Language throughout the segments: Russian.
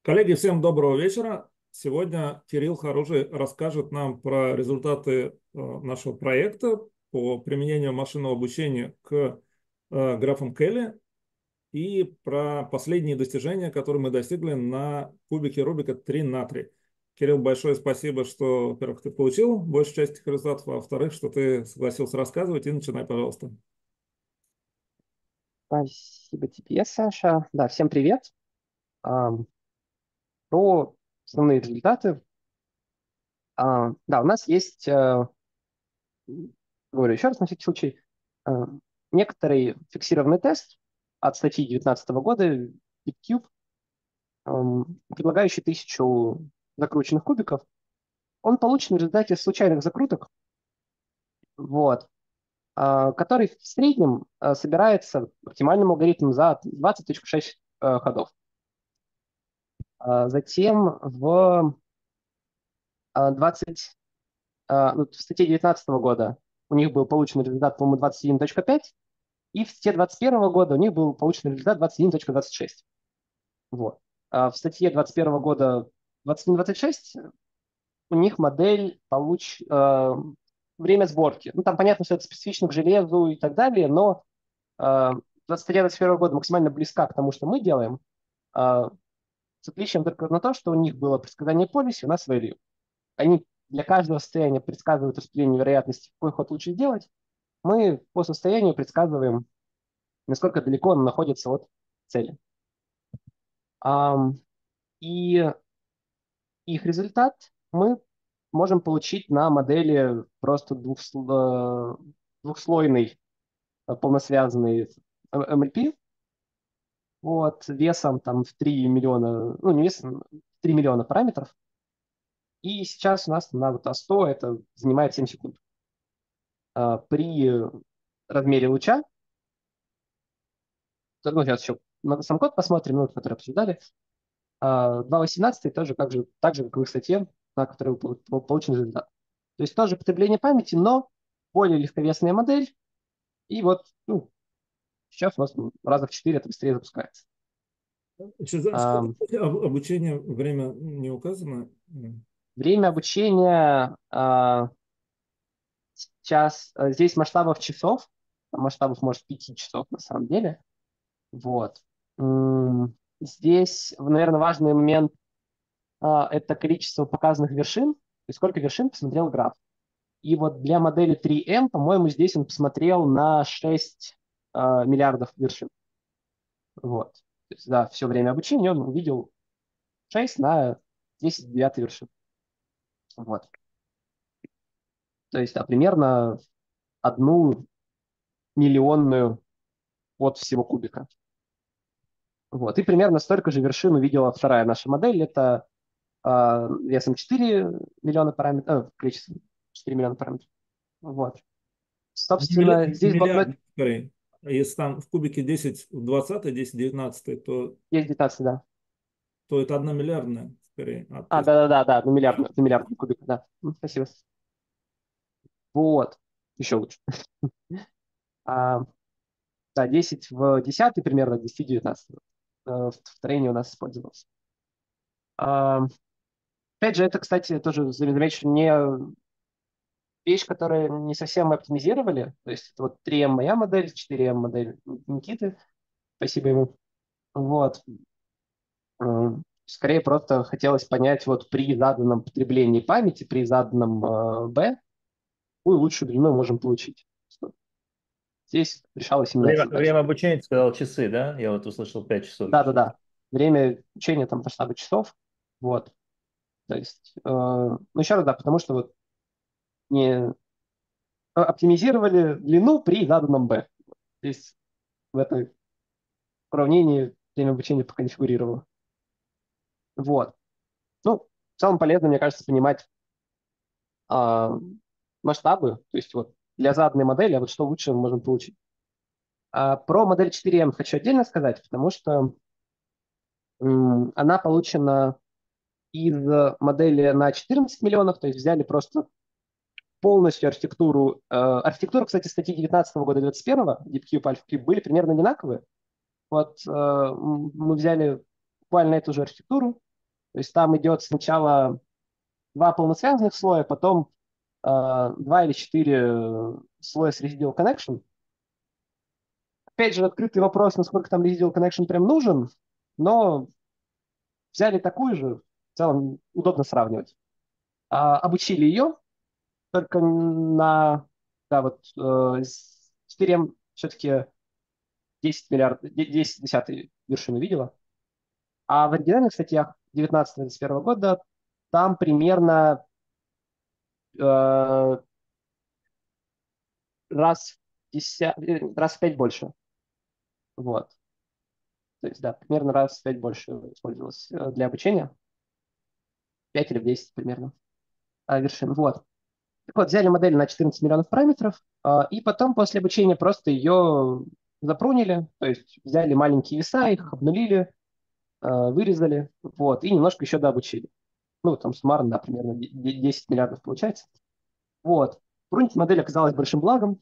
Коллеги, всем доброго вечера. Сегодня Кирилл Харужий расскажет нам про результаты нашего проекта по применению машинного обучения к графам Келли и про последние достижения, которые мы достигли на кубике Рубика 3 на 3. Кирилл, большое спасибо, что, во-первых, ты получил большую часть этих результатов, а во-вторых, что ты согласился рассказывать. И начинай, пожалуйста. Спасибо тебе, Саша. Да, всем привет. Ам, Про основные результаты. Да, у нас есть, говорю еще раз на всякий случай, э, некоторый фиксированный тест от статьи 2019 года BitCube, предлагающий 1000 закрученных кубиков. Он получен в результате случайных закруток, вот, который в среднем собирается оптимальным алгоритмом за 20,6 ходов. Затем в 20 ну, в статье 2019 года у них был получен результат, по-моему, 21,5, и в статье 2021 года у них был получен результат 21,26. Вот. А в статье 2021 года 21,26 у них модель время сборки. Ну, там понятно, что это специфично к железу и так далее, но статья 2021 года максимально близка к тому, что мы делаем, с отличием только на то, что у них было предсказание полиси, у нас value. Они для каждого состояния предсказывают распределение вероятности, какой ход лучше сделать. Мы по состоянию предсказываем, насколько далеко он находится от цели. И их результат мы можем получить на модели просто двухслойной полносвязанной MLP, вот, весом там в 3 миллиона, ну не весом, 3 миллиона параметров. И сейчас у нас на вот А100 это занимает 7 секунд. При размере луча, ну, сейчас еще сам код посмотрим, ну, который обсуждали, 2.18 тоже так же, как в их статье, на которой получен результат. То есть тоже потребление памяти, но более легковесная модель. И вот ну, сейчас у нас раза в 4 это быстрее запускается. Что Ам, такое обучение, время не указано? Время обучения сейчас, здесь масштабов часов, масштабов может 5 часов на самом деле. Вот. Здесь, наверное, важный момент это количество показанных вершин, то есть сколько вершин посмотрел граф. И вот для модели 3M, по-моему, здесь он посмотрел на 6 миллиардов вершин. Вот. То есть, да, все время обучения он увидел 6 на 10 в 9 вершин. Вот. То есть, да, примерно 1 миллионную от всего кубика. Вот. И примерно столько же вершин увидела вторая наша модель. Это весом 4 миллиона параметров, количество 4 миллиона параметров. Вот. Собственно, здесь Миллиард, скорее. Если там в кубике 10 в 20, 10 в 19, есть 19, да. то это 1 миллиардная, скорее. То есть Да, на миллиард кубиков, да. Спасибо. Вот. Еще лучше. А, да, 10 в 10 примерно, 10 в 19 в трейне у нас использовался. А, Опять же, это, кстати, тоже замечу, не вещь, которую не совсем мы оптимизировали. То есть это вот 3M моя модель, 4M модель Никиты. Спасибо ему. Вот. Скорее просто хотелось понять вот при заданном потреблении памяти, при заданном B, какую лучшую длину можем получить. Здесь решалась именно эта задача. Время обучения, ты сказал, часы, да? Я вот услышал 5 часов еще. Да. Время учения там масштабы часов. Вот. То есть, ну еще раз, да, потому что вот не оптимизировали длину при заданном B. Здесь в этом уравнении время обучения пока не фигурировало. Вот. Ну, в целом полезно, мне кажется, понимать а, масштабы, то есть вот для заданной модели, а вот что лучше мы можем получить. Про модель 4M хочу отдельно сказать, потому что она получена из модели на 14 миллионов, то есть взяли просто полностью архитектуру. Архитектура, кстати, статьи 19 года и 21 DeepCube, AlphaCube были примерно одинаковые. Вот мы взяли буквально эту же архитектуру, То есть там идет сначала два полносвязанных слоя, потом два или четыре слоя с residual connection. Опять же, открытый вопрос, насколько там residual connection прям нужен, но взяли такую же, в целом удобно сравнивать. Обучили ее, только на, да, вот с 4 все-таки 10 миллиардов, 10 десятой вершины видела. А в оригинальных статьях 19-21 года там примерно э, раз в 5 больше. Вот. То есть, да, примерно раз в 5 больше использовалось для обучения. 5 или в 10 примерно вершин. Вот. Так вот, взяли модель на 14 миллионов параметров, и потом после обучения просто ее запрунили, то есть взяли маленькие веса, их обнулили, вырезали, вот, и немножко еще дообучили. Ну, там суммарно, да, примерно 10 миллиардов получается. Вот. Прунить модель оказалась большим благом,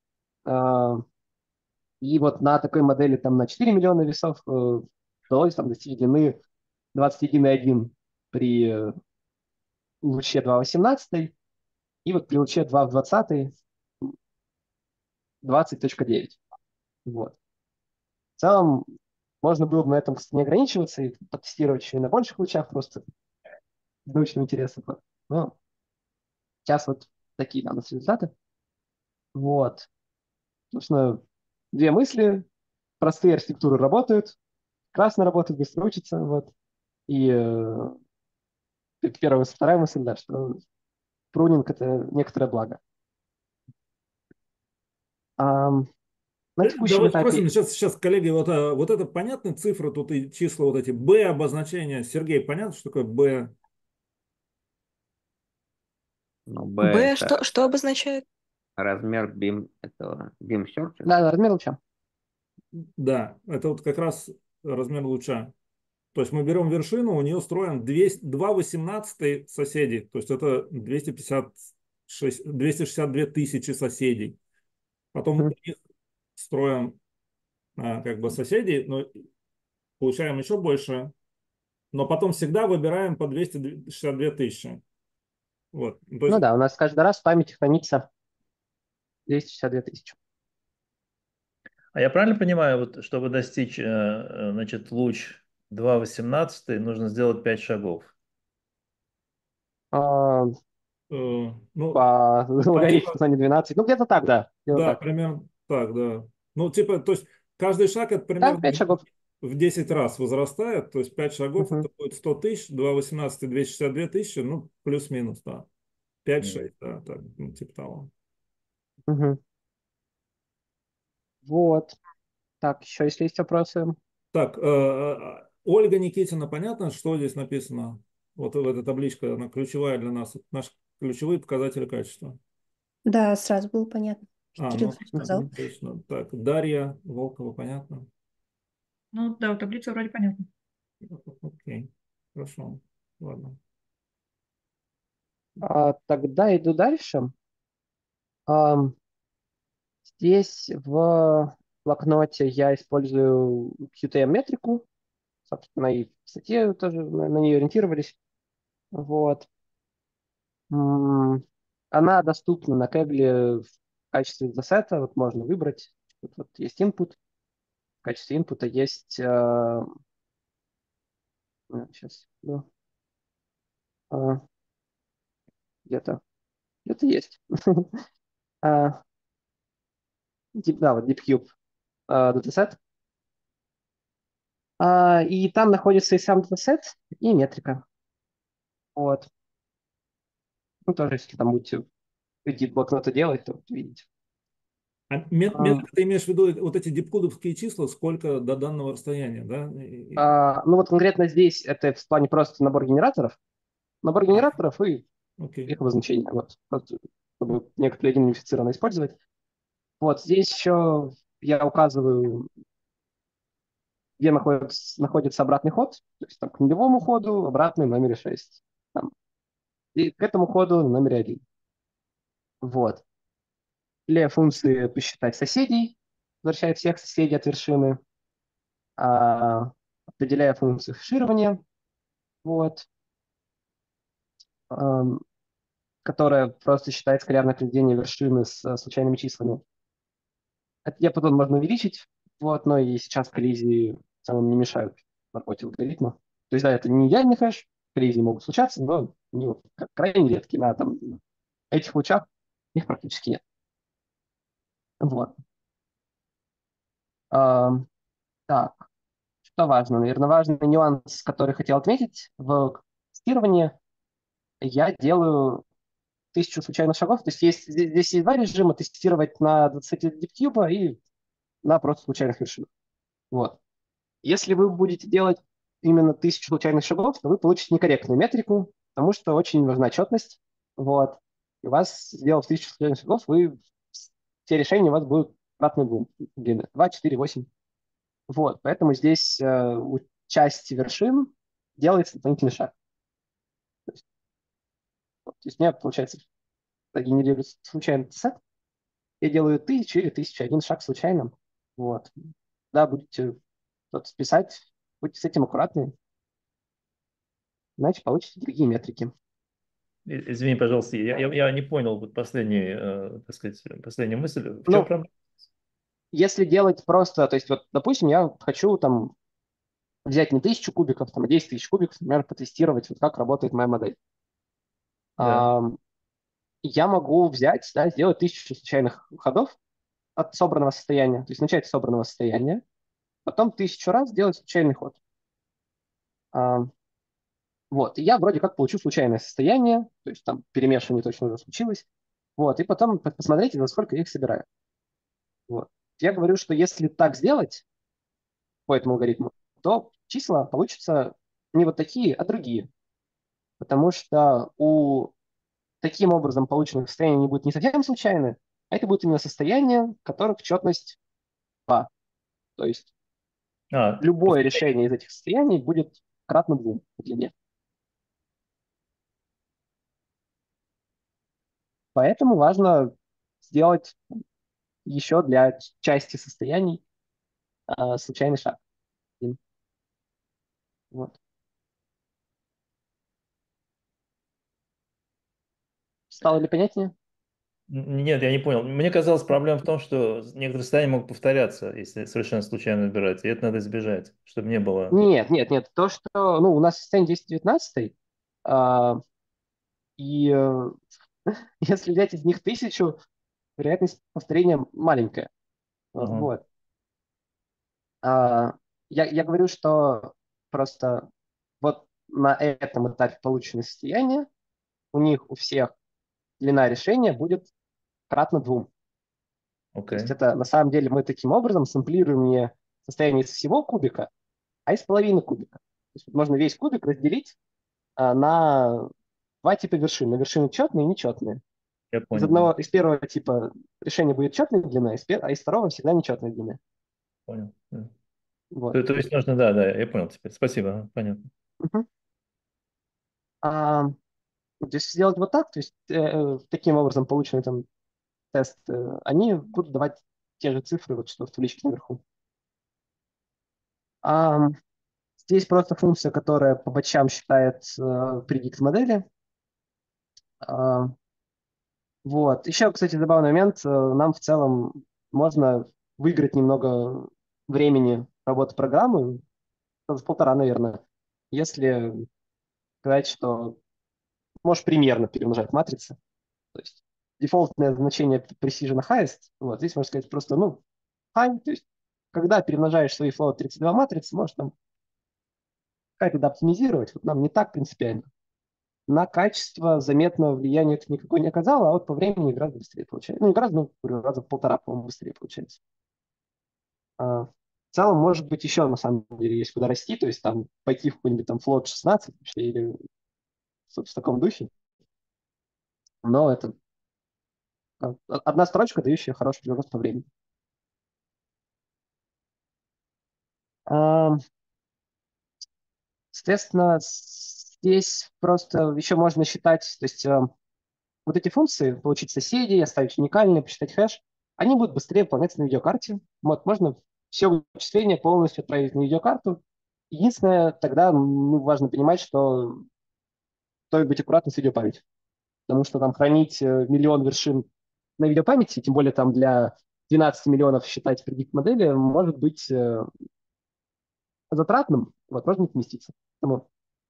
и вот на такой модели там на 4 миллиона весов удалось там достичь длины 21,1 при луче 2,18, и вот при луче 2 в 20 20,9. Вот. В целом, можно было бы на этом, кстати, не ограничиваться и потестировать еще и на больших лучах просто из научного интереса. Но сейчас вот такие там результаты. Вот. Собственно, две мысли. Простые архитектуры работают, прекрасно работают, быстро учатся. Вот. И первая мысль, вторая мысль, да, что прунинг – это некоторое благо. На текущем Давайте спросим, этапе... сейчас коллеги, вот это понятны цифры, тут и числа, вот эти B обозначения. Сергей, понятно, что такое B? Ну, B Б, это что обозначает? размер этого beam surface. Да, размер луча. Да, это вот как раз размер луча. То есть мы берем вершину, у нее строим 2/18 соседей, то есть это 262 тысячи соседей. Потом у них строим как бы соседей, но получаем еще больше, но потом всегда выбираем по 262 тысячи. Вот. То Ну есть, да, у нас каждый раз в памяти хранится 262 тысячи. А я правильно понимаю, вот, чтобы достичь, значит, луч 2,18, нужно сделать 5 шагов? Ну, ну, по логарифму типа, на 12. Ну, где-то так, да. Где-то да, так. примерно так, да. Ну, типа, то есть каждый шаг это Да, примерно 5 шагов. в 10 раз возрастает, то есть 5 шагов Мгм. это будет 100 тысяч, 2,18 262 тысячи, ну, плюс-минус, да. 5-6, да, так, ну, типа того. Мгм. Вот. Так, еще если есть вопросы. Так, Ольга Никитина, понятно, что здесь написано? Вот в этой табличке, она ключевая для нас, это наши ключевые показатели качества. Да, сразу было понятно. Кирилл Ну, сказал. отлично. Так, Дарья Волкова, понятно? Ну да, таблица вроде понятна. Окей, хорошо, ладно. Тогда иду дальше. Ам, Здесь в блокноте я использую QTM-метрику. Собственно, и в статье тоже на нее ориентировались. Вот. Она доступна на Kaggle в качестве датасета. Вот можно выбрать. Вот есть input. В качестве инпута есть... сейчас. Где-то. Где-то есть. А, Да, вот DeepCube датасет. И там находится и сам датасет, и метрика. Вот. Ну, тоже, если там будете эдит блокнота делать, то вот видите. Метрика, ты имеешь в виду вот эти дипкудовские числа, сколько до данного расстояния, да? Ну, вот конкретно здесь это в плане просто набор генераторов. Набор генераторов и Окей. их обозначение. Вот. Просто, чтобы некоторые идентифицированно использовать. Вот здесь еще я указываю, где находится обратный ход. То есть там, к нулевому ходу обратный в номере 6. Там, и к этому ходу номер 1. Вот. Для функции посчитать соседей, возвращая всех соседей от вершины, определяя функцию хеширования, вот, ам, которая просто считает скалярное произведение вершины с случайными числами. Это потом можно увеличить, вот, но и сейчас коллизии в целом не мешают работе алгоритма. То есть, да, это не идеальный хэш, коллизии могут случаться, но они вот крайне редкие. На там, этих лучах их практически нет. Вот. Ам, так, что важно? Наверное, важный нюанс, который хотел отметить в тестировании. Я делаю 1000 случайных шагов. То есть, здесь есть два режима: тестировать на 20 диптюба и на просто случайных вершинах. Вот. Если вы будете делать именно 1000 случайных шагов, то вы получите некорректную метрику, потому что очень важна отчетность. Вот. И у вас, сделав 1000 случайных шагов, все решения у вас будут кратно двум длины. 2, 4, 8. Вот. Поэтому здесь у части вершин делается дополнительный шаг. То есть у меня, получается, генерируется случайный сет. Я делаю 1000 или 1001 шаг случайным. Вот. Да, будете что-то списать, будьте с этим аккуратны, иначе получите другие метрики. Извини, пожалуйста, я не понял вот так сказать, последнюю мысль. В чем Ну, проблема? если делать просто, то есть вот, допустим, я хочу там взять не 1000 кубиков, там, а 10 тысяч кубиков, например, потестировать, вот как работает моя модель. Да. Я могу взять, да, сделать 1000 случайных ходов от собранного состояния, то есть начать с собранного состояния, потом 1000 раз делать случайный ход. Вот, и я вроде как получу случайное состояние, то есть там перемешивание точно уже случилось, вот, и потом посмотрите, за сколько я их собираю. Вот. Я говорю, что если так сделать по этому алгоритму, то числа получатся не вот такие, а другие. Потому что у таким образом полученных состояний не будет не совсем случайны, а это будет именно состояние, которых четность 2. То есть любое решение из этих состояний будет кратно 2 в длине. Поэтому важно сделать еще для части состояний случайный шаг. Вот. Стало ли понятнее? Нет, я не понял. Мне казалось, проблема в том, что некоторые состояния могут повторяться, если совершенно случайно выбирать. И это надо избежать, чтобы не было... Нет. То, что у нас состояние 1019, и если взять из них 1000, вероятность повторения маленькая. Вот. Я говорю, что просто вот на этом этапе полученного состояния у них у всех длина решения будет кратно 2. То есть это на самом деле мы таким образом сэмплируем не состояние из всего кубика, а из половины кубика. То есть можно весь кубик разделить на два типа вершин. На вершины четные и нечетные. Я понял. Из первого типа решения будет четная длина, а из второго всегда нечетная длина. Понял. Вот. То есть нужно, да, я понял теперь. Спасибо, понятно. Угу. Если сделать вот так, то есть таким образом полученный там тест, они будут давать те же цифры, вот что в табличке наверху. Здесь просто функция, которая по батчам считает предикт модели. Вот. Еще, кстати, забавный момент. Нам в целом можно выиграть немного времени работы программы, в 1,5, наверное, если сказать, что можешь примерно перемножать матрицы. То есть дефолтное значение precision highest, вот, здесь можно сказать просто, high, то есть когда перемножаешь свои float 32 матрицы, можешь там как-то оптимизировать, вот нам не так принципиально. На качество заметного влияния это никакой не оказало, а вот по времени гораздо быстрее получается. Ну, не гораздо, раза в 1,5, по-моему, быстрее получается. В целом, может быть, еще на самом деле есть куда расти, то есть там пойти в какой-нибудь там float 16 или в таком духе. Но это одна строчка, дающая хороший прирост по времени. Соответственно, здесь просто еще можно считать, то есть вот эти функции, получить соседей, оставить уникальные, посчитать хэш, они будут быстрее выполняться на видеокарте. Вот, можно все вычисления полностью отправить на видеокарту, Единственное, тогда важно понимать, что стоит быть аккуратным с видеопамятью, потому что там хранить миллион вершин на видеопамяти, тем более там для 12 миллионов считать предикт модели, может быть затратным, вот, можно не поместиться. Поэтому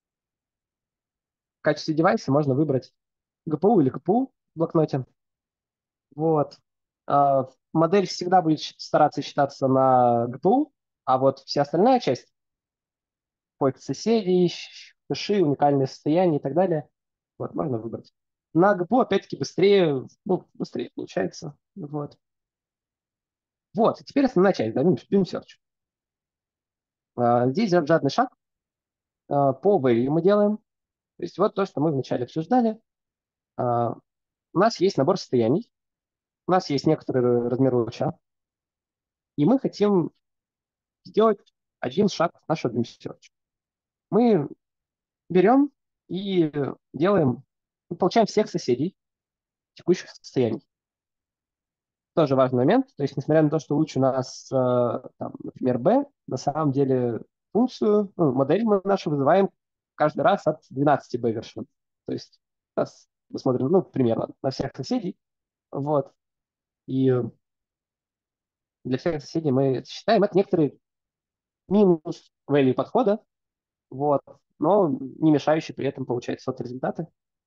в качестве девайса можно выбрать GPU или КПУ в блокноте. Вот. Модель всегда будет стараться считаться на GPU, а вот вся остальная часть, поиск соседей, хэши, уникальное состояние и так далее, вот, можно выбрать. На GPU, опять-таки, быстрее, быстрее получается. Вот. Вот, и теперь основная часть, да, Beam Search. Здесь жадный шаг. По value мы делаем. То есть вот то, что мы вначале обсуждали. У нас есть набор состояний, у нас есть некоторый размер луча, и мы хотим сделать один шаг нашего Beam Search. Мы берем и делаем, получаем всех соседей текущих состояний. Тоже важный момент. То есть, несмотря на то, что луч у нас, там, например, B, на самом деле функцию, модель мы нашу вызываем каждый раз от 12 B вершин. То есть сейчас мы смотрим, примерно на всех соседей. Вот. И для всех соседей мы это считаем. Это некоторый минус value подхода, вот, но не мешающий при этом получать сот результаты.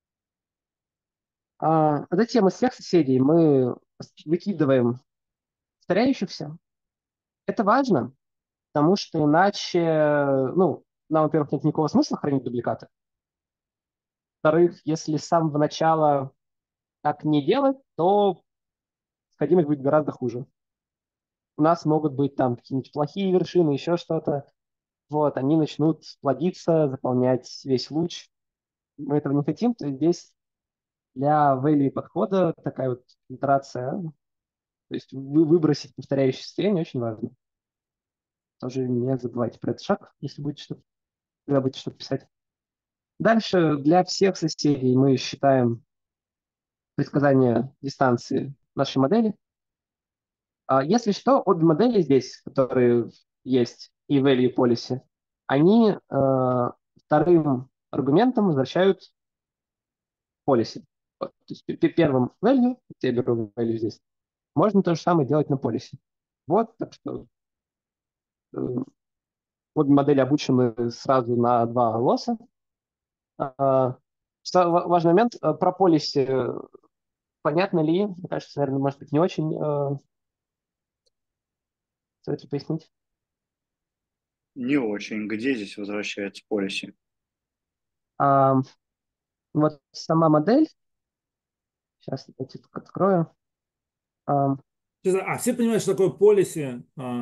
Затем из всех соседей мы выкидываем повторяющихся. Это важно, потому что иначе, нам, во-первых, нет никакого смысла хранить дубликаты. Во-вторых, если с самого начала так не делать, то сходимость будет гораздо хуже. У нас могут быть там какие-нибудь плохие вершины, еще что-то. Вот, они начнут плодиться, заполнять весь луч. Мы этого не хотим, то есть здесь для value подхода такая вот фильтрация, то есть выбросить повторяющееся состояние очень важно. Тоже не забывайте про этот шаг, если будете когда будете что-то писать. Дальше для всех соседей мы считаем предсказание дистанции нашей модели. Если что, обе модели здесь, которые есть, и value и policy, они вторым аргументом возвращают policy. Вот. То есть первым value, я беру value здесь, можно то же самое делать на policy. Вот, так что обе модели обучены сразу на 2 лосса. Важный момент про policy. Понятно ли? Мне кажется, наверное, может быть, не очень. Стоит пояснить? Не очень. Где здесь возвращается policy? Вот сама модель. Сейчас я открою. Все понимают, что такое policy?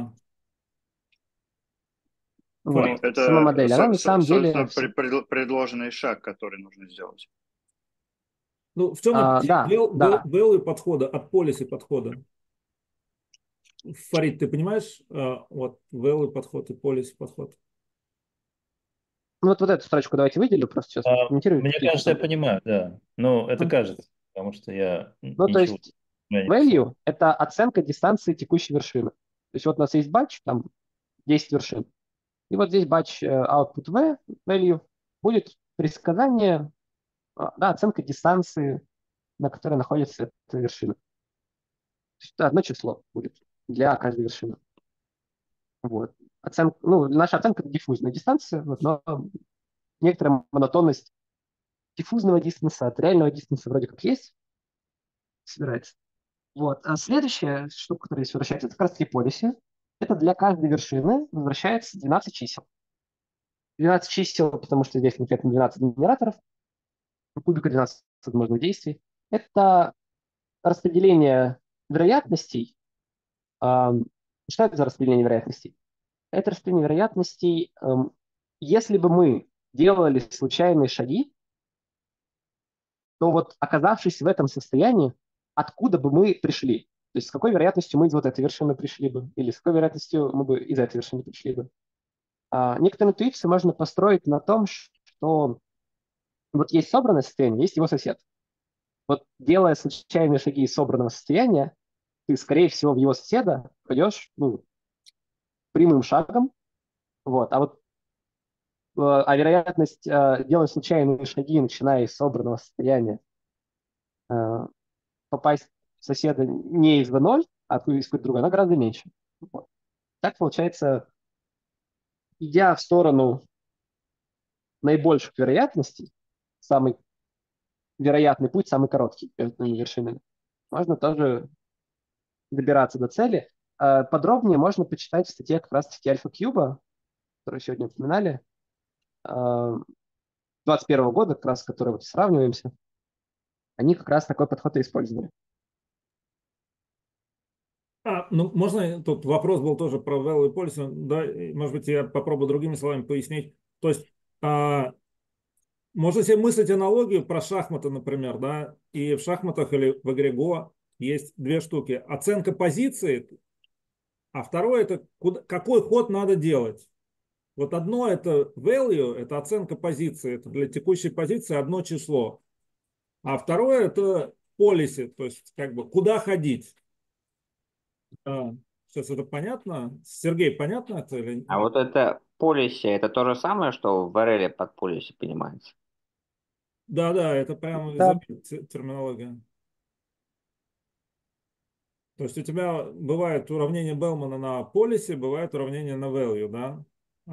Вот, это сама модель. Она на самом деле... предложенный шаг, который нужно сделать. В чем да. value подхода от policy подхода? Фарид, ты понимаешь, вот value подход и policy подход? Вот эту строчку давайте выделю, просто сейчас комментирую. Мне кажется, я понимаю, да. Но это кажется, потому что я то есть value – это оценка дистанции текущей вершины. То есть вот у нас есть батч, там 10 вершин. И вот здесь батч output v, value, будет предсказание, оценка дистанции, на которой находится эта вершина. То есть это одно число будет для каждой вершины. Вот. Наша оценка – это диффузная дистанция, но некоторая монотонность диффузного дистанса от реального дистанса вроде как есть, собирается. Вот. А следующая штука, которая здесь возвращается, это как раз-таки policy. Это для каждой вершины возвращается 12 чисел. 12 чисел, потому что здесь конкретно 12 генераторов, кубика 12 возможных действий. Это распределение вероятностей. Что это за распределение вероятностей? Это распределение вероятностей, если бы мы делали случайные шаги, то вот оказавшись в этом состоянии, откуда бы мы пришли? То есть с какой вероятностью мы из вот этой вершины пришли бы? Или с какой вероятностью мы бы из этой вершины пришли бы? Некоторые интуиции можно построить на том, что вот есть собранное состояние, есть его сосед. Вот делая случайные шаги из собранного состояния, ты, скорее всего, в его соседа пойдешь прямым шагом. Вот. А вот а вероятность делать случайные шаги, начиная с собранного состояния, э, попасть в соседа не из V0, а из какой-то другой, она гораздо меньше. Вот. Так получается, идя в сторону наибольших вероятностей, самый вероятный путь, самый короткий между этими вершинами, можно тоже добираться до цели. Подробнее можно почитать в статье как раз-таки Альфа Кьюба, которую сегодня упоминали, 2021 года, как раз с которой вот сравниваемся. Они как раз такой подход и использовали. Ну, можно, тут вопрос был тоже про Velo и Policy, да, может быть, я попробую другими словами пояснить. То есть, можно себе мыслить аналогию про шахматы, например, да, и в шахматах или в игре Go есть две штуки. Оценка позиции, а второе это какой ход надо делать. Вот одно это value, это оценка позиции, это для текущей позиции одно число. А второе это policy, то есть как бы куда ходить. Сейчас это понятно? Сергей, понятно это или А нет? вот это полиси, это то же самое, что в RL под полиси понимается? Да, да, это прям Да, терминология. То есть у тебя бывает уравнение Белмана на полисе, бывает уравнение на value, да?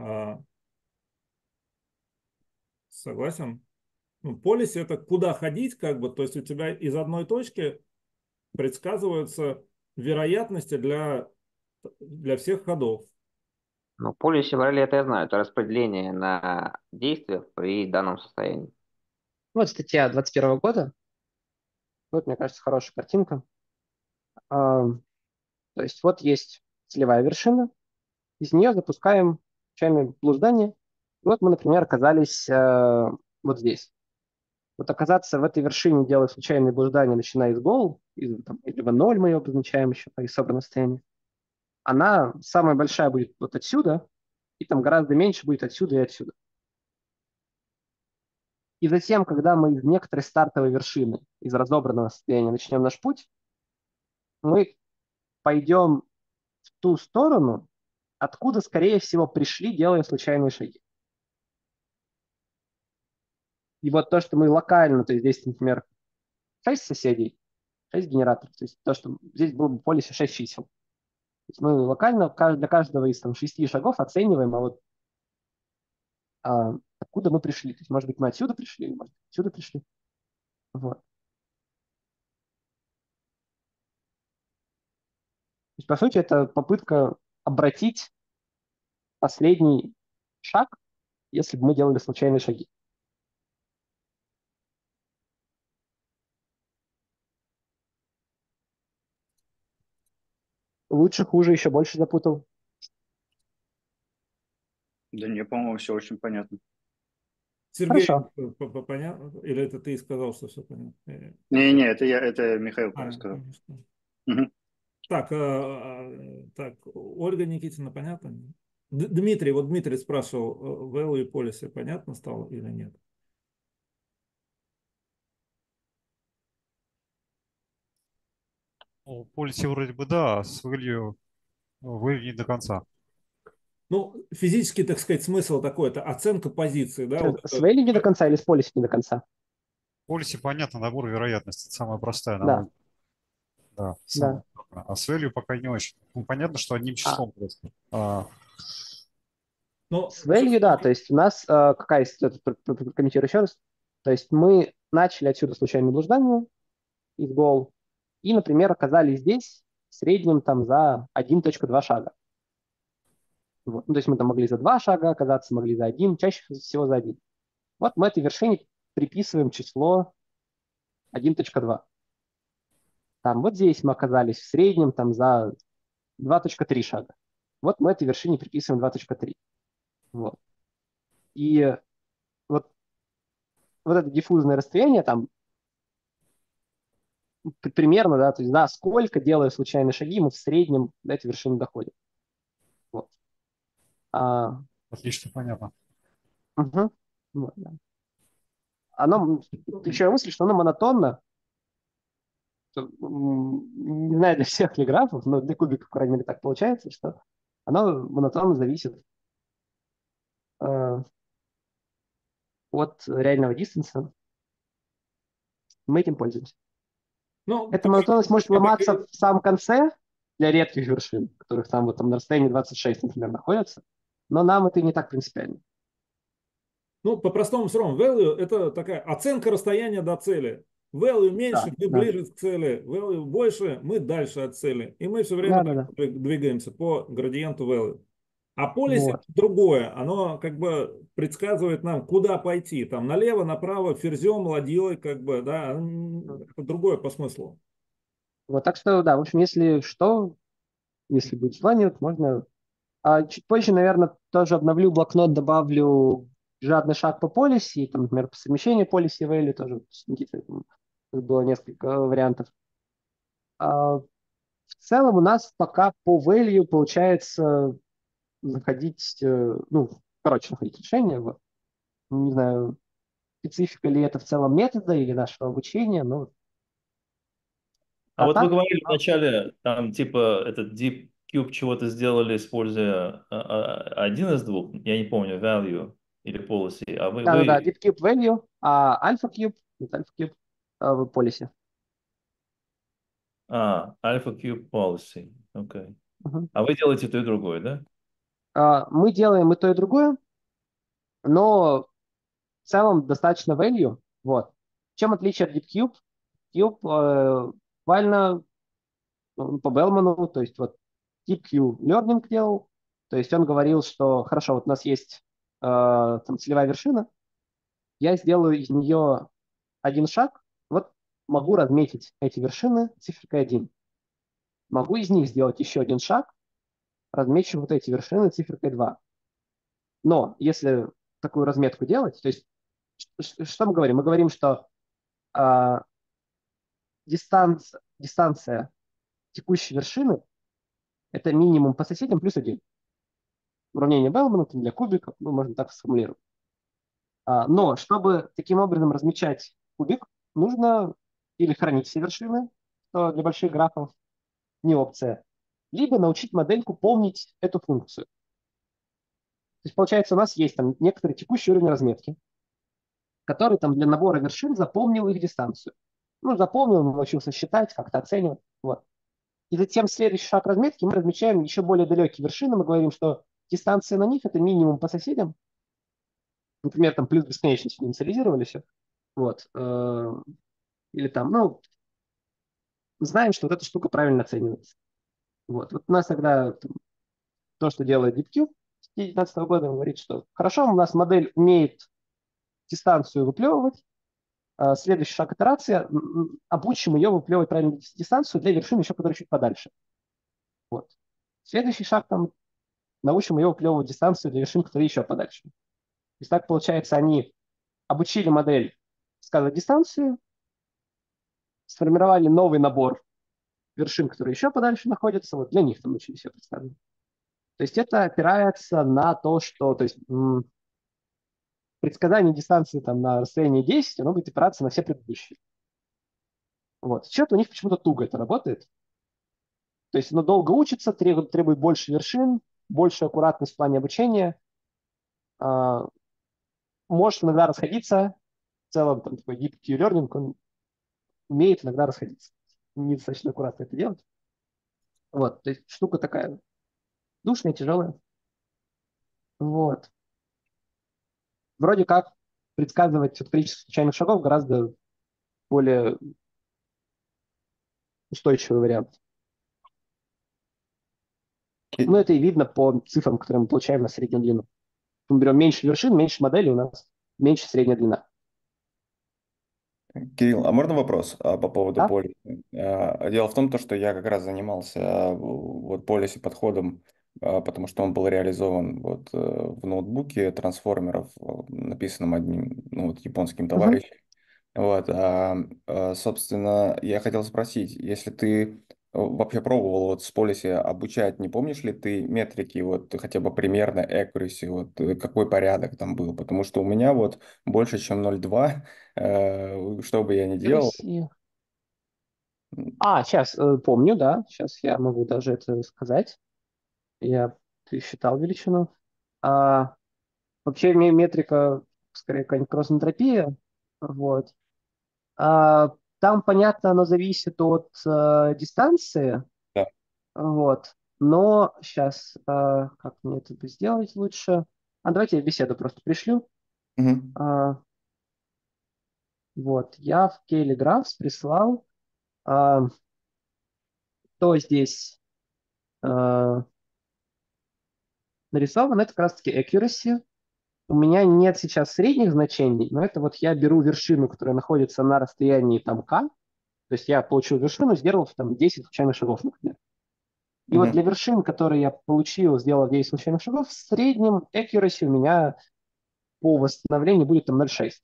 Согласен? Ну, полисе это куда ходить, как бы, то есть у тебя из одной точки предсказываются вероятности для всех ходов. Ну, полиси в RL это я знаю, это распределение на действия при данном состоянии. вот статья 2021 года. Вот, мне кажется, хорошая картинка. То есть вот есть целевая вершина, из нее запускаем случайное блуждание. Вот мы, например, оказались вот здесь. Вот оказаться в этой вершине, делая случайные блуждания, начиная из гол, или V0 мы ее обозначаем еще из собранного состояния, она самая большая будет вот отсюда, и там гораздо меньше будет отсюда и отсюда. И затем, когда мы из некоторой стартовой вершины, из разобранного состояния начнем наш путь, мы пойдем в ту сторону, откуда, скорее всего, пришли, делая случайные шаги. И вот то, что мы локально, то есть здесь, например, 6 соседей, 6 генераторов, то есть то, что здесь было бы в полисе 6 чисел. То есть мы локально для каждого из там, 6 шагов оцениваем, откуда мы пришли. То есть, может быть, мы отсюда пришли, или, может быть, отсюда пришли. Вот. То есть, по сути, это попытка обратить последний шаг, если бы мы делали случайные шаги. Лучше, хуже, еще больше запутал. Да не, по-моему, все очень понятно. Сергей, Хорошо. понятно? Или это ты сказал, что все понятно? Не-не, это Михаил просто сказал. Конечно. Мгм. Так, Ольга Никитина, понятно? Дмитрий, вот Дмитрий спрашивал, value и policy понятно стало или нет? Ну, policy вроде бы да, а с value не до конца. Ну, физически, так сказать, смысл такой, это оценка позиции, да? Вот С value не до конца или с policy не до конца? Policy, понятно, набор вероятностей. Это самая простая Да, аналогия. Да, да. самая трудная. А с value пока не очень. Ну, понятно, что одним числом просто. Но, С value, да, то есть у нас какая ситуация, прокомментирую еще раз. То есть мы начали отсюда случайное блуждание из гол и, например, оказались здесь в среднем там за 1.2 шага. Вот. Ну, то есть мы там могли за 2 шага оказаться, могли за 1, чаще всего за 1. Вот мы этой вершине приписываем число 1.2. Там вот здесь мы оказались в среднем там за 2.3 шага. Вот мы этой вершине приписываем 2.3. Вот. И вот это диффузное расстояние там примерно, да, то есть, да, сколько, делая случайные шаги, мы в среднем до этой вершины доходим. Вот. Отлично, понятно. Угу. Вот, да. Еще мысль, что оно монотонно, не знаю для всех ли графов, но для кубиков, по крайней мере, так получается, что оно монотонно зависит от реального дистанса. Мы этим пользуемся. Ну, Эта монотонность может когда ломаться в самом конце для редких вершин, которых там, вот, там на расстоянии 26, например, находятся. Но нам это не так принципиально. Ну, по-простому все равно, value – это такая оценка расстояния до цели. Value меньше, Да, мы да. ближе к цели. Value больше, мы дальше от цели. И мы все время Да. двигаемся по градиенту value. А policy Вот. другое. Оно как бы предсказывает нам, куда пойти. Там налево, направо, ферзем, ладьей, как бы, да. Это другое по смыслу. Вот, так что, да, в общем, если что, если будет желание, вот можно... А чуть позже, наверное, тоже обновлю блокнот, добавлю жадный шаг по policy, там, например, по совмещению policy и value тоже какие-то, там, было несколько вариантов. В целом у нас пока по value получается находить, находить решение. Вот. Не знаю, специфика ли это в целом метода или нашего обучения, но А вот вы так, говорили вначале, там, типа, этот Deep Cube чего-то сделали, используя один из двух, я не помню, value или policy, а да, вы... Deep Cube value, а Alpha Cube, нет, Alpha Cube в policy. Alpha Cube policy, окей. Мгм. А вы делаете то и другое, да? Мы делаем и то, и другое, но в целом достаточно value. Вот. Чем отличие от DeepCube? Cube буквально по Белману, то есть вот DeepQ Learning делал, то есть он говорил, что хорошо, вот у нас есть там целевая вершина, я сделаю из нее один шаг, вот могу разметить эти вершины циферкой 1. Могу из них сделать еще один шаг, размечу вот эти вершины циферкой 2. Но если такую разметку делать, то есть что мы говорим? Мы говорим, что а, дистанция текущей вершины – это минимум по соседям плюс 1. Уравнение Белмана для кубиков, можно так сформулировать. Но чтобы таким образом размечать кубик, нужно или хранить все вершины, что для больших графов не опция, либо научить модельку помнить эту функцию. То есть, получается, у нас есть там некоторый текущий уровень разметки, который там для набора вершин запомнил их дистанцию. Запомнил, научился считать, как-то оценивать. Вот. И затем следующий шаг разметки мы размечаем еще более далекие вершины. Мы говорим, что дистанция на них – это минимум по соседям. Например, там плюс бесконечность инициализировали все. Вот. Или там, знаем, что вот эта штука правильно оценивается. Вот у нас тогда то, что делает DeepCube с 2019 года, говорит, что хорошо, у нас модель умеет дистанцию выплевывать. Следующий шаг итерация. Обучим ее выплевывать правильную дистанцию для вершин еще, которые чуть подальше. Вот. Следующий шаг там научим ее выплевывать дистанцию для вершин, которые еще подальше. То есть так получается, они обучили модель сказать дистанцию, сформировали новый набор вершин, которые еще подальше находятся, вот для них там учили все представлено. То есть это опирается на то, что, то есть предсказание дистанции там на расстоянии 10, оно будет опираться на все предыдущие. Вот. Счет у них почему-то туго это работает. То есть оно долго учится, требует больше вершин, больше аккуратность в плане обучения. Может иногда расходиться. В целом там такой гибкий learning, он умеет иногда расходиться. Недостаточно аккуратно это делать. Вот. То есть штука такая душная, тяжелая. Вот. Вроде как предсказывать количество случайных шагов гораздо более устойчивый вариант. Ну, это и видно по цифрам, которые мы получаем на среднюю длину. Мы берем меньше вершин, меньше моделей, у нас меньше средняя длина. Кирилл, а можно вопрос по поводу Да? полиси? Дело в том, что я как раз занимался вот полиси подходом, потому что он был реализован вот в ноутбуке трансформеров, написанном одним японским Мгм. товарищем. Вот, собственно, я хотел спросить, если ты вообще пробовал вот с полиси обучать, не помнишь ли ты метрики, вот хотя бы примерно accuracy, вот какой порядок там был? Потому что у меня вот больше, чем 0,2, что бы я ни делал. Сейчас помню, да. Сейчас я могу даже это сказать. Я пересчитал величину. Вообще метрика, скорее какая-нибудь кросс-энтропия. Вот. Там, понятно, оно зависит от дистанции. Да. Вот. Но сейчас, как мне это сделать лучше? Давайте я беседу просто пришлю. Мгм. Вот, я в Kelly Graphs прислал, то здесь нарисовано, это как раз-таки accuracy. У меня нет сейчас средних значений, но это вот я беру вершину, которая находится на расстоянии там k, то есть я получил вершину, сделал там 10 случайных шагов, например. И вот Мгм. для вершин, которые я получил, сделав 10 случайных шагов, в среднем accuracy у меня по восстановлению будет там 0,6.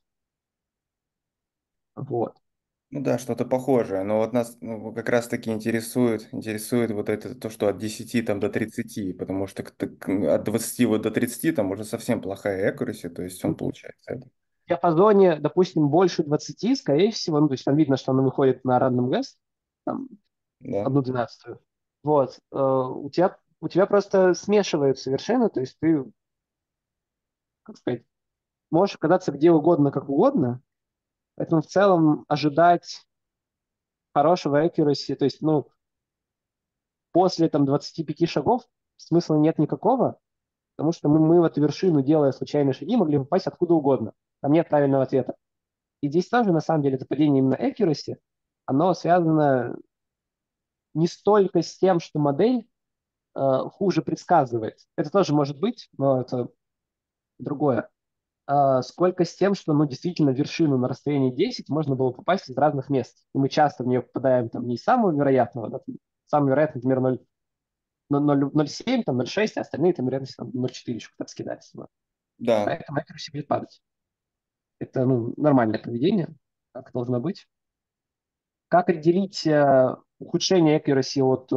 Вот. Ну да, что-то похожее. Но вот нас как раз-таки интересует вот это то, что от 10 там, до 30, потому что от 20 вот до 30 там уже совсем плохая accuracy, то есть он получается. Это. В диапазоне, допустим, больше 20, скорее всего, ну, то есть там видно, что оно выходит на random guess, там, Да. 1/12. Вот. У тебя просто смешиваются вершины, то есть ты, как сказать, можешь оказаться где угодно, как угодно, поэтому в целом ожидать хорошего accuracy, то есть, ну, после там 25 шагов смысла нет никакого, потому что мы в эту вершину, делая случайные шаги, могли попасть откуда угодно. Там нет правильного ответа. И здесь тоже, на самом деле, это падение именно accuracy, оно связано не столько с тем, что модель хуже предсказывает. Это тоже может быть, но это другое. Сколько с тем, что ну, действительно вершину на расстоянии 10 можно было попасть из разных мест. И мы часто в нее попадаем там, не из самого вероятного, да, самый вероятный, например, 0,7, там, 0,6, а остальные там вероятности там, 0,4 еще как-то скидать. Вот. Да. Поэтому accuracy будет падать. Это ну, нормальное поведение, как должно быть. Как отделить ухудшение accuracy от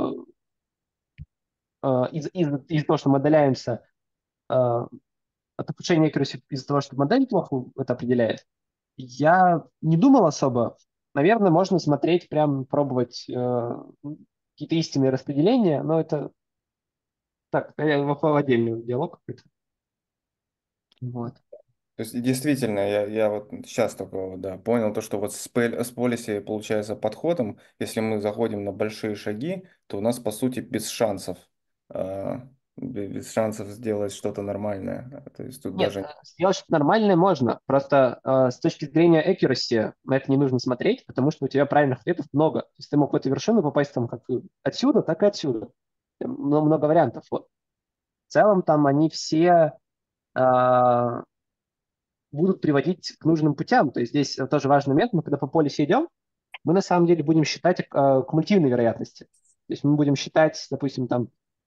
из-за того, что мы отдаляемся от ухудшения accuracy из-за того, что модель плохо это определяет? Я не думал особо. Наверное, можно смотреть, прям пробовать какие-то истинные распределения, но это так, в отдельный диалог какой-то. Вот. То есть действительно, я вот сейчас только вот, да, понял то, что вот с policy получается подходом, если мы заходим на большие шаги, то у нас по сути без шансов сделать что-то нормальное. То есть тут Нет, даже... сделать что-то нормальное можно. Просто с точки зрения accuracy на это не нужно смотреть, потому что у тебя правильных ответов много. То есть ты мог в эту вершину попасть там как отсюда, так и отсюда. Много вариантов. Вот. В целом там они все а, будут приводить к нужным путям. То есть здесь тоже важный момент. Мы когда по полисе идем, мы на самом деле будем считать кумулятивные вероятности. То есть мы будем считать, допустим, там,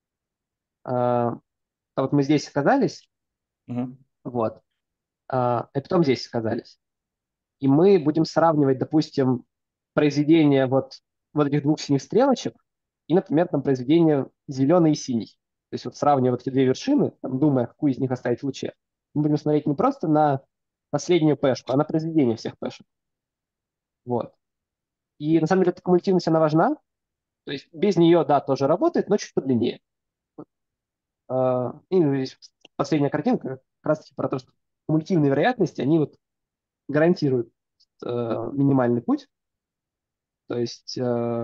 вот мы здесь оказались, Мгм. вот, и потом здесь оказались. И мы будем сравнивать, допустим, произведение вот этих двух синих стрелочек и, например, там произведение зеленый и синий. То есть вот сравнивая вот эти две вершины, там, думая, какую из них оставить в луче, мы будем смотреть не просто на последнюю пешку, а на произведение всех пешек. Вот. И на самом деле эта кумулятивность, она важна. То есть без нее, да, тоже работает, но чуть подлиннее. И здесь последняя картинка как раз-таки про то, что кумулятивные вероятности, они вот гарантируют минимальный путь. То есть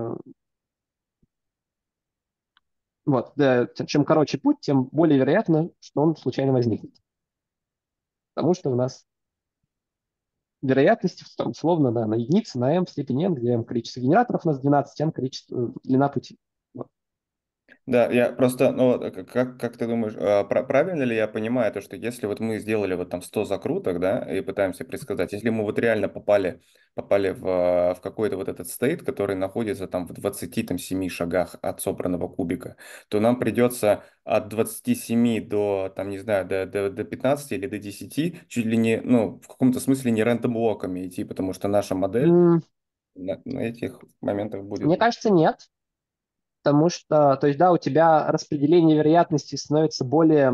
вот, да, чем короче путь, тем более вероятно, что он случайно возникнет. Потому что у нас вероятность, там, условно, да, на единице, на m в степени n, где m количество генераторов у нас 12, n количество, длина пути. Вот. Да, я просто, ну, вот, как ты думаешь, правильно ли я понимаю то, что если вот мы сделали вот там 100 закруток, да, и пытаемся предсказать, если мы вот реально попали в какой-то вот этот стейт, который находится там в 27 шагах от собранного кубика, то нам придется от 27 до, там, не знаю, до 15 или до 10 чуть ли не, ну, в каком-то смысле не рандом walk'ами идти, потому что наша модель на этих моментах будет... Мне кажется, нет. Потому что, то есть, да, у тебя распределение вероятности становится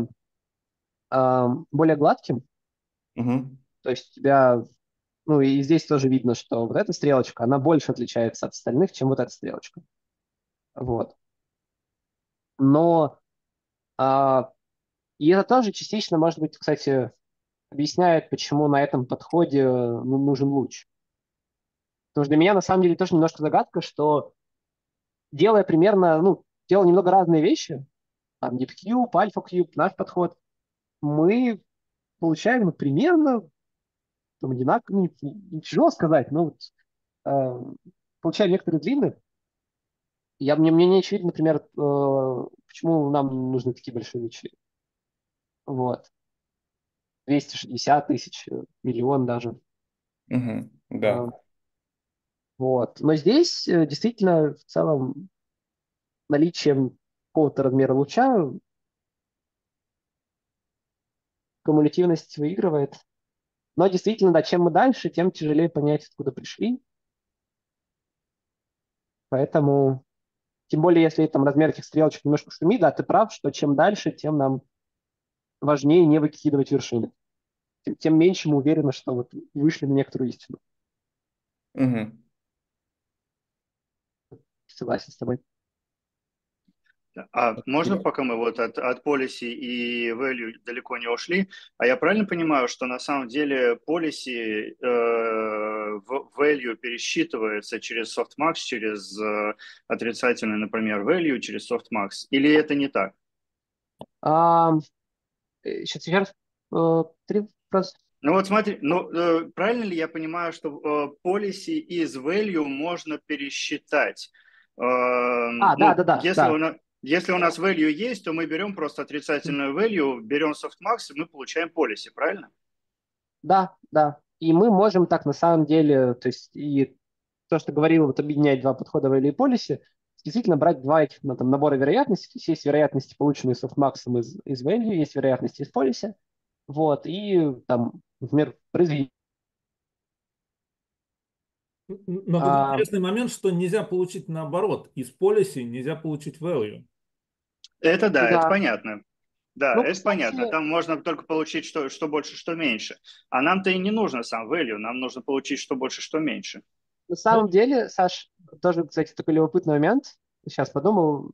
более гладким. Мгм. То есть у тебя, ну и здесь тоже видно, что вот эта стрелочка, она больше отличается от остальных, чем вот эта стрелочка. Вот. Но и это тоже частично может быть, кстати, объясняет, почему на этом подходе нужен луч. Потому что для меня на самом деле тоже немножко загадка, что делая примерно, делая немного разные вещи, там DeepCube, AlphaCube, наш подход, мы получаем примерно одинаково, тяжело сказать, но вот, получаем некоторые длины. Мне не очевидно, например, почему нам нужны такие большие лучи. Вот. 260 тысяч, миллион даже. Да. Вот. Но здесь действительно в целом наличием какого-то размера луча кумулятивность выигрывает. Но действительно, да, чем мы дальше, тем тяжелее понять, откуда пришли. Поэтому, тем более, если там размер этих стрелочек немножко шумит, да, ты прав, что чем дальше, тем нам важнее не выкидывать вершины. Тем меньше мы уверены, что вот вышли на некоторую истину. Мгм. Согласен с тобой. А можно, пока мы вот от policy и value далеко не ушли, а я правильно понимаю, что на самом деле policy value пересчитывается через softmax, через отрицательный, например, value, через softmax, или это не так? Сейчас еще раз три вопроса. Ну вот смотри, правильно ли я понимаю, что policy из value можно пересчитать? Если у нас value есть, то мы берем просто отрицательную value, берем softmax, и мы получаем policy, правильно? Да. И мы можем так на самом деле, то есть и то, что говорил, вот объединять два подхода value и policy, действительно брать два этих набора вероятностей. То есть вероятности, полученные softmax из value, есть вероятности из policy. Вот, и там, например, произведение. Но тут интересный момент, что нельзя получить наоборот. Из policy нельзя получить value. Это да, это понятно. Да, это кстати, понятно. Там можно только получить что больше, что меньше. А нам-то и не нужно сам value, нам нужно получить что больше, что меньше. На самом деле, Саш, тоже, кстати, такой любопытный момент. Сейчас подумал.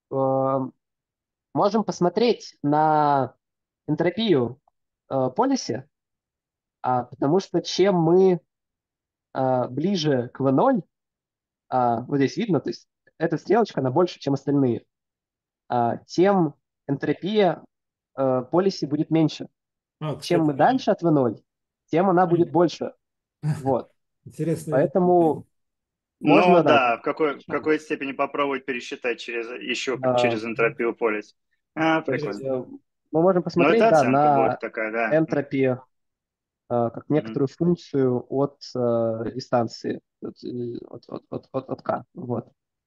Можем посмотреть на энтропию policy, потому что чем мы ближе к V0, вот здесь видно, то есть эта стрелочка, она больше, чем остальные, тем энтропия policy будет меньше. Чем мы дальше от V0, тем она будет больше. Вот. Интересно. Поэтому можно, в какой степени попробовать пересчитать через энтропию policy. Прикольно. Мы можем посмотреть на будет такая, да. энтропию как некоторую функцию от дистанции, от К. Вот.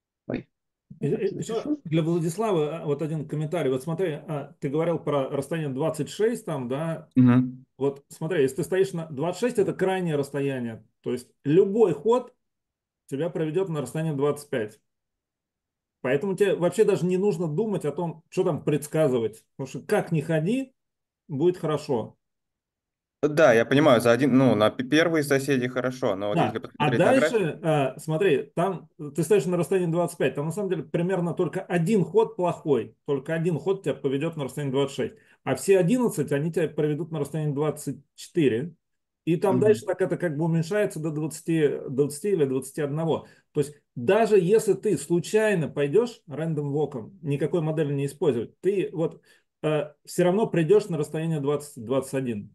Еще для Владислава вот один комментарий. Вот смотри, ты говорил про расстояние 26 там, да? Вот смотри, если ты стоишь на 26, это крайнее расстояние. То есть любой ход тебя проведет на расстояние 25. Поэтому тебе вообще даже не нужно думать о том, что там предсказывать. Потому что как ни ходи, будет хорошо. Да, я понимаю, на первые соседи хорошо, но вот если посмотреть на график... дальше, смотри, там ты стоишь на расстоянии 25, там на самом деле примерно только один ход плохой, только один ход тебя поведет на расстоянии 26, а все 11, они тебя проведут на расстоянии 24, и там дальше так это как бы уменьшается до 20 или 21. То есть даже если ты случайно пойдешь рандом воком, никакой модели не использовать, ты вот все равно придешь на расстояние 20-21.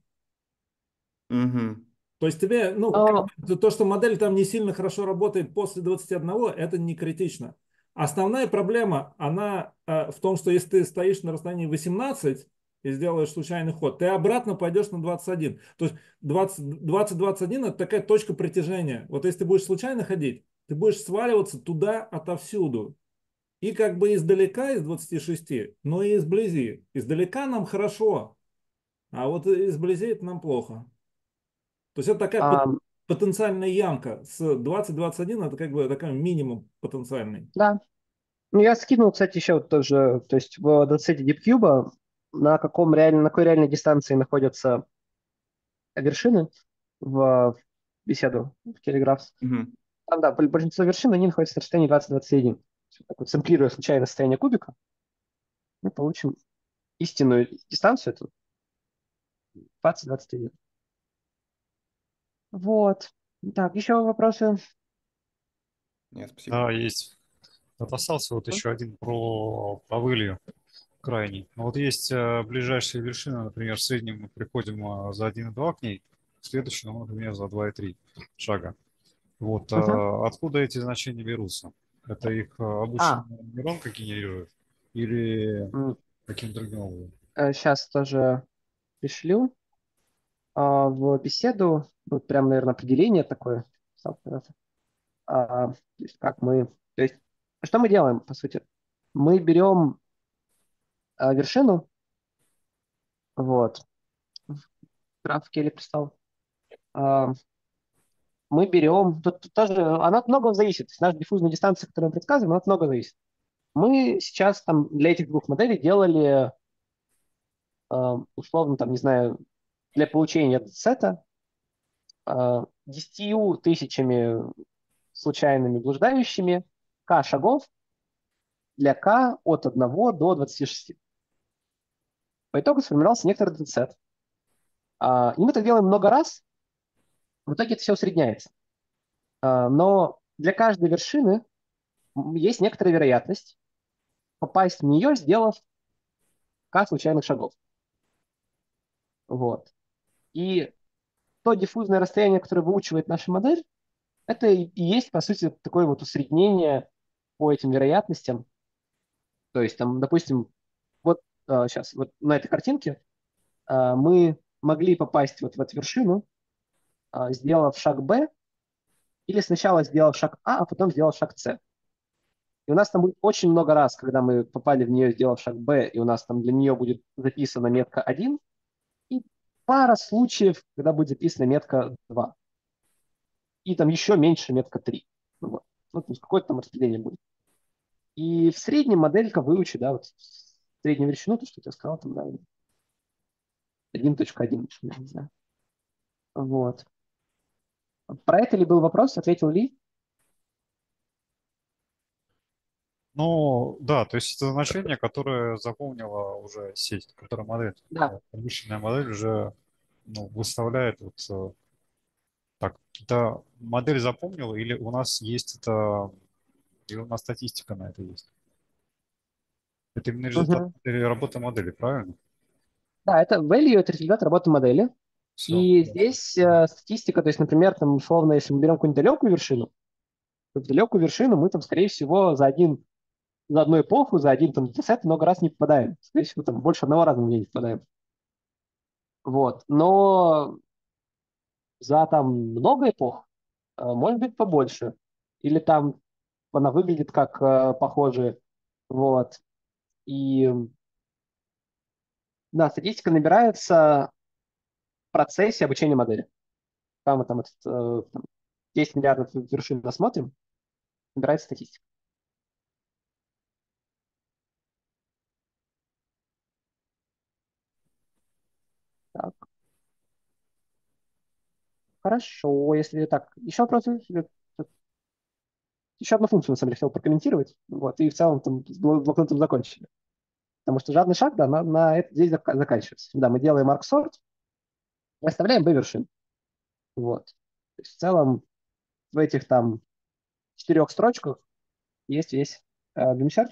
То есть тебе, то, что модель там не сильно хорошо работает после 21, это не критично. Основная проблема, она в том, что если ты стоишь на расстоянии 18 и сделаешь случайный ход, ты обратно пойдешь на 21. То есть 20-21 это такая точка притяжения. Вот если ты будешь случайно ходить, ты будешь сваливаться туда отовсюду. И как бы издалека, из 26, но и изблизи. Издалека нам хорошо, а вот изблизи это нам плохо. То есть это такая потенциальная ямка. С 20-21 это как бы такой минимум потенциальный. Да. Я скинул, кстати, еще вот тоже, то есть в датасете DeepCube на какой реальной дистанции находятся вершины в беседу в Telegraphs. Там, да, большинство вершин, они находятся на расстоянии 20-21. Так вот, сэмплируя случайно состояние кубика, мы получим истинную дистанцию. Это 2021. Вот. Так, еще вопросы? Нет, спасибо. Да, есть. Вот остался вот еще один про вылью крайний. Ну, вот есть ближайшие вершины, например, в среднем мы приходим за 1,2 к ней, следующий, ну, например, за 2,3 шага. Вот Мгм. откуда эти значения берутся? Это их А, обученная нейронка генерирует или каким-то другим образом? сейчас тоже пришлю в беседу. Вот прям, наверное, определение такое. То есть как мы... То есть что мы делаем, по сути? Мы берем вершину, вот, граф Келли прислал. А, Мы берем... Тут тоже... Она от многого зависит. То есть наша диффузная дистанция, которую мы предсказываем, она от многого зависит. Мы сейчас там для этих двух моделей делали, условно, там, не знаю, для получения сета 10 тысячами случайными блуждающими k шагов для k от 1 до 26. По итогу сформировался некоторый датасет. И мы так делаем много раз, в итоге это все усредняется. Но для каждой вершины есть некоторая вероятность попасть в нее, сделав k случайных шагов. Вот. И то диффузное расстояние, которое выучивает наша модель, это и есть, по сути, такое вот усреднение по этим вероятностям. То есть, там, допустим, вот сейчас, вот на этой картинке мы могли попасть вот в эту вершину, сделав шаг B, или сначала сделав шаг А потом сделав шаг С. И у нас там будет очень много раз, когда мы попали в нее, сделав шаг Б, и у нас там для нее будет записана метка 1, и пара случаев, когда будет записана метка 2. И там еще меньше метка 3. Вот. Ну, то есть какое-то там распределение будет. И в среднем моделька выучит, да, вот среднюю величину, то, что я сказал, там, да, 1.1, я не знаю. Вот. Про это ли был вопрос? Ответил Ли? Ну, да, то есть это значение, которое заполнила уже сеть, которая модель, Да. обычная модель уже выставляет вот так. Это модель запомнила или у нас есть это, или у нас статистика на это есть? Это именно результат Мгм. работы модели, правильно? Да, это value, это результат работы модели. Все. И здесь статистика, то есть, например, там, условно, если мы берем какую-нибудь далекую вершину, то в далекую вершину мы там, скорее всего, за одну эпоху, за один там датасет много раз не попадаем. Скорее всего, там больше одного раза мы не попадаем. Вот. Но за там много эпох, может быть, побольше. Или там она выглядит как похожие. Вот. И да, статистика набирается в процессе обучения модели. Когда мы там, там 10 миллиардов вершин досмотрим, набирается статистика. Так. Хорошо, если так. Еще вопросы? Еще одну функцию, на самом деле, хотел прокомментировать. Вот, и в целом там с блокнотом закончили. Потому что жадный шаг, да, здесь заканчивается. Да, мы делаем arc-sort и оставляем b вершин. Вот. То есть в целом в этих там 4 строчках есть весь Beam Search.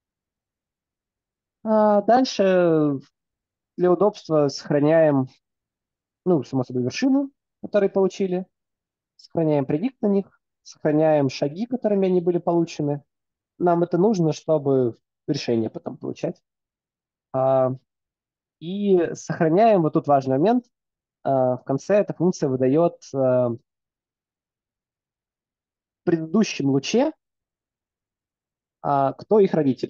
Дальше для удобства сохраняем, ну, само собой, вершину, которые получили, сохраняем предикт на них, сохраняем шаги, которыми они были получены. Нам это нужно, чтобы решение потом получать. И сохраняем, вот тут важный момент, в конце эта функция выдает в предыдущем луче, кто их родитель.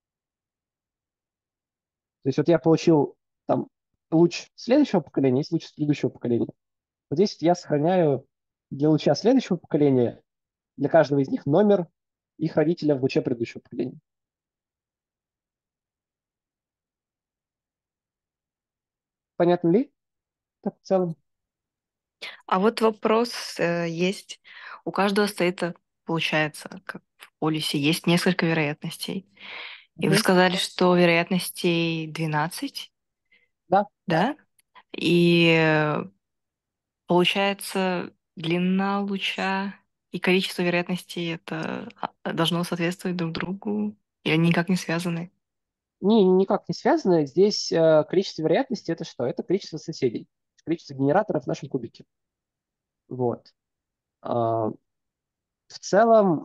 То есть вот я получил там луч следующего поколения, есть луч предыдущего поколения. Вот здесь я сохраняю для луча следующего поколения, для каждого из них номер их родителя в луче предыдущего поколения. Понятно ли? Так, в целом. А вот вопрос есть. У каждого стейта, получается, как в полисе, есть несколько вероятностей. И вы сказали, что вероятностей 12, Да. да? И получается, длина луча и количество вероятностей это должно соответствовать друг другу, или они никак не связаны? Никак не связано. Здесь количество вероятностей это что? Это количество соседей, количество генераторов в нашем кубике. Вот. А, В целом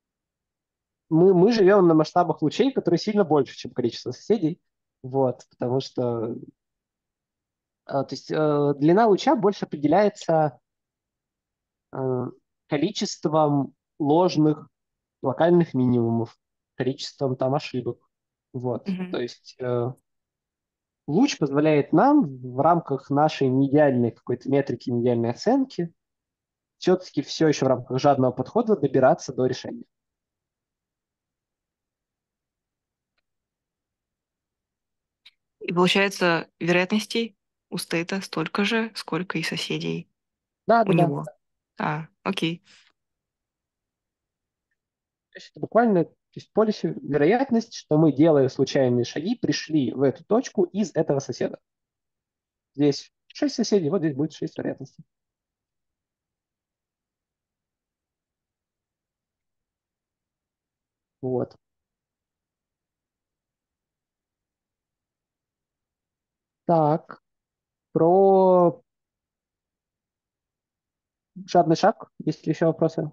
мы живем на масштабах лучей, которые сильно больше, чем количество соседей. Вот, потому что то есть длина луча больше определяется э, количеством ложных локальных минимумов, количеством там ошибок. Вот. То Мгм. есть луч позволяет нам в рамках нашей неидеальной какой-то метрики, неидеальной оценки все-таки все еще в рамках жадного подхода добираться до решения. И получается, вероятностей у стейта столько же, сколько и соседей Да, у да, да. него. Окей. То есть это буквально, то есть полисе вероятность, что мы, делая случайные шаги, пришли в эту точку из этого соседа. Здесь 6 соседей, вот здесь будет 6 вероятностей. Вот. Так, про жадный шаг. Есть ли еще вопросы?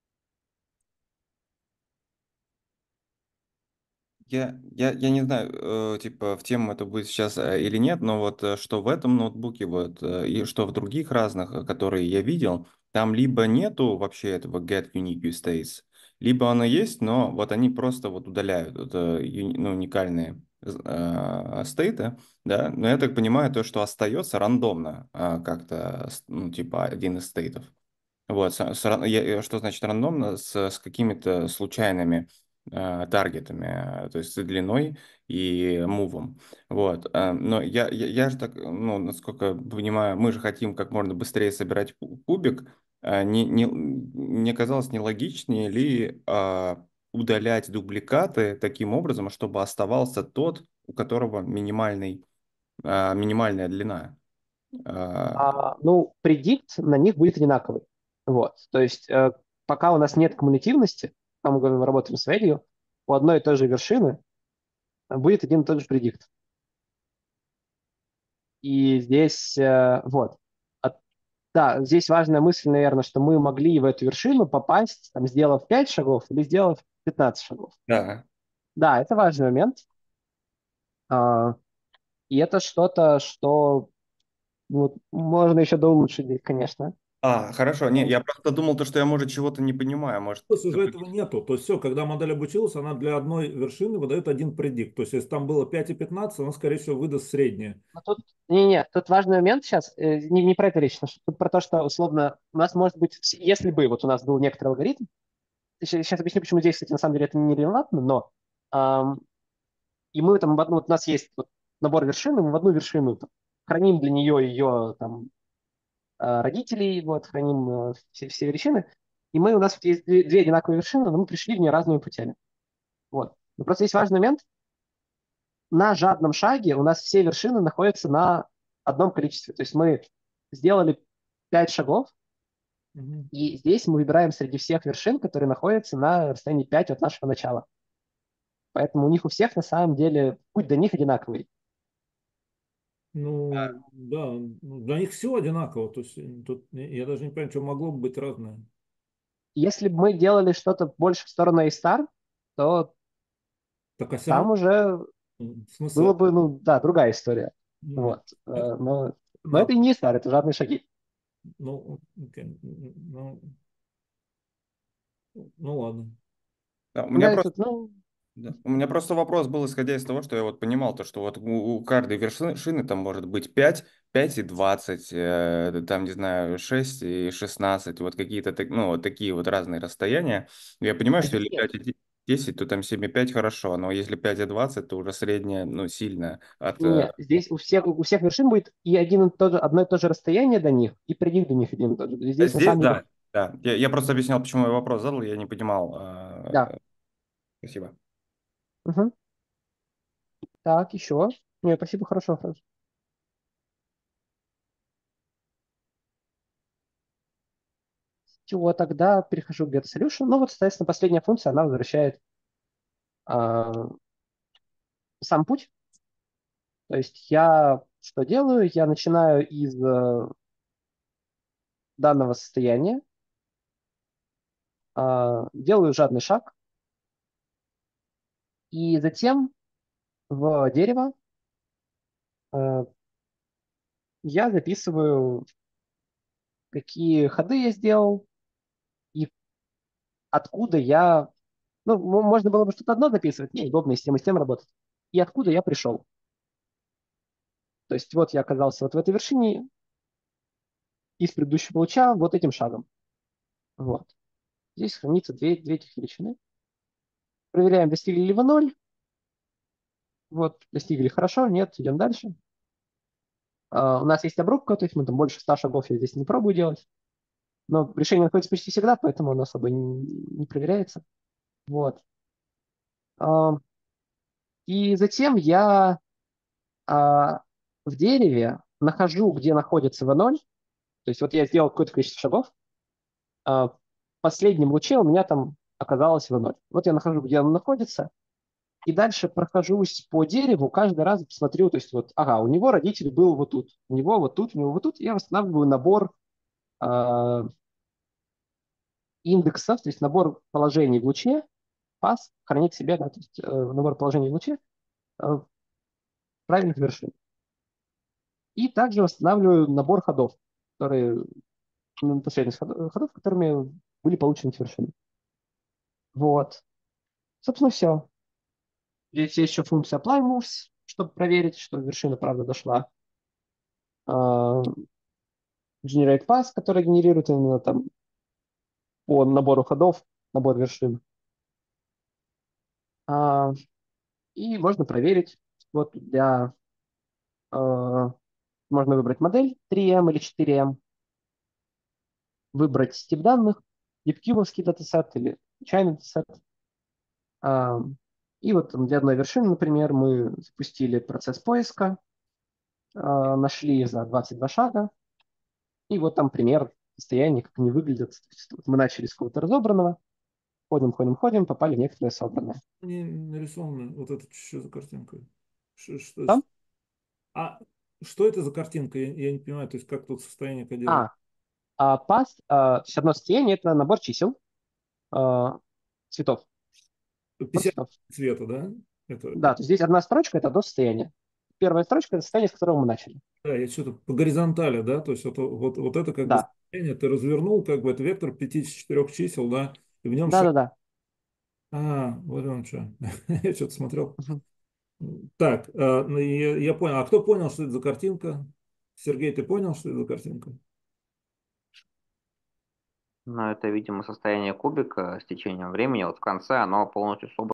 Я не знаю, типа, в тему это будет сейчас или нет, но вот что в этом ноутбуке, вот, и что в других разных, которые я видел, там либо нету вообще этого get unique use states, либо оно есть, но вот они просто вот удаляют это, ну, уникальные стейты, да, но я так понимаю, то, что остается рандомно как-то, ну, типа, один из стейтов. Вот, что значит рандомно? С какими-то случайными таргетами, то есть с длиной и мувом. Вот. Но я же так, ну, насколько понимаю, мы же хотим как можно быстрее собирать кубик. Мне казалось, нелогичнее ли удалять дубликаты таким образом, чтобы оставался тот, у которого минимальная длина. А, Ну, предикт на них будет одинаковый. Вот. То есть пока у нас нет кумулятивности, пока мы говорим, работаем с value, у одной и той же вершины будет один и тот же предикт. И здесь вот. Да, здесь важная мысль, наверное, что мы могли в эту вершину попасть, там, сделав 5 шагов или сделав 15 шагов. Да. Да, это важный момент. А, И это что-то, что вот, можно еще доулучшить здесь, конечно. Хорошо. Не, я просто думал, то, что я, может, чего-то не понимаю. Может, То есть уже этого нету. То есть все, когда модель обучилась, она для одной вершины выдает один предикт. То есть если там было 5 и 15, она, скорее всего, выдаст среднее. Но тут, не, тут важный момент сейчас, не про это речь, тут про то, что условно у нас может быть, если бы вот у нас был некоторый алгоритм, сейчас объясню, почему здесь, кстати, на самом деле это не релевантно, но и мы там, вот у нас есть вот набор вершин, и мы в одну вершину там, храним для нее ее там родителей, вот, храним все величины, и у нас вот есть две одинаковые вершины, но мы пришли в нее разными путями. Вот. Но просто есть важный момент, на жадном шаге у нас все вершины находятся на одном количестве. То есть мы сделали 5 шагов, и здесь мы выбираем среди всех вершин, которые находятся на расстоянии 5 от нашего начала. Поэтому у них у всех на самом деле путь до них одинаковый. Ну, да, ну, для них все одинаково. То есть тут я даже не понимаю, что могло бы быть разное. Если бы мы делали что-то больше в сторону A-Star, то Так, а все там равно уже было смысл. бы, ну да, другая история. Ну, Вот. Но да, это и не A-Star, это жадные шаги. ну, окей, ну ладно. Да, у меня Да, просто это, ну, Да. У меня просто вопрос был, исходя из того, что я вот понимал, то, что вот у каждой вершины там может быть 5 и 20, там, не знаю, 6 и 16, вот какие-то, ну, вот такие вот разные расстояния. Я понимаю, а что здесь если нет. 5 и 10, то там 7 и 5 хорошо, но если 5 и 20, то уже среднее, ну, сильно от... Нет, здесь у всех вершин будет и одно и то же расстояние до них, и предик до них один и тот же. Здесь на Здесь, самом деле, да, да. Я просто объяснял, почему я вопрос задал, я не понимал. да. Спасибо. Мгм. Так, еще. Нет, спасибо, хорошо. Все, тогда перехожу к GetSolution. Ну вот, соответственно, последняя функция, она возвращает сам путь. То есть я что делаю? Я начинаю из данного состояния, делаю жадный шаг, и затем в дерево я записываю, какие ходы я сделал и откуда я... Ну, можно было бы что-то одно записывать, неудобно с тем и с тем работать. И откуда я пришел. То есть вот я оказался вот в этой вершине из предыдущего луча вот этим шагом. Вот. Здесь хранится две этих величины. Проверяем, достигли ли вы 0. Вот, достигли хорошо, нет, идем дальше. У нас есть обрубка, то есть мы там больше 100 шагов я здесь не пробую делать. Но решение находится почти всегда, поэтому оно особо не проверяется. Вот. И затем я в дереве нахожу, где находится V0. То есть вот я сделал какое-то количество шагов. В последнем луче у меня там оказалось V0. Вот я нахожу, где оно находится. И дальше прохожусь по дереву, каждый раз смотрю, то есть вот, ага, у него родитель был вот тут, у него вот тут, у него вот тут. И я восстанавливаю набор индексов, то есть набор положений в луче, пас, хранит в себе, да, то есть набор положений в луче правильных вершин. И также восстанавливаю набор ходов, которые последних ходов, которыми были получены эти вершины. Вот. Собственно, все. Здесь есть еще функция apply moves, чтобы проверить, что вершина правда дошла. Generate path, который генерирует именно там по набору ходов, набор вершин. И можно проверить. Вот для можно выбрать модель 3M или 4M, выбрать тип данных, deepcube-овский датасет или случайный датасет. И вот для одной вершины, например, мы запустили процесс поиска, нашли за 22 шага, и вот там пример состояния, как они выглядят. То есть, вот мы начали с какого-то разобранного, ходим, попали в некоторые собранные. Не нарисовано вот это что за картинка? Что, Там? что это за картинка? Я не понимаю, то есть как тут состояние кодирования? Пас, то есть одно состояние – это набор чисел, цветов. 50 цвета, да? Да, то есть здесь одна строчка – это одно состояние. Первая строчка – это состояние, с которого мы начали. Да, я что-то по горизонтали, да, то есть вот это как бы Да. состояние ты развернул, как бы это вектор 54 чисел, да, и в нем Да. вот он что. Я что-то смотрел. Так, ну, я понял. А кто понял, что это за картинка? Сергей, ты понял, что это за картинка? Ну, это, видимо, состояние кубика с течением времени. Вот в конце оно полностью собрано.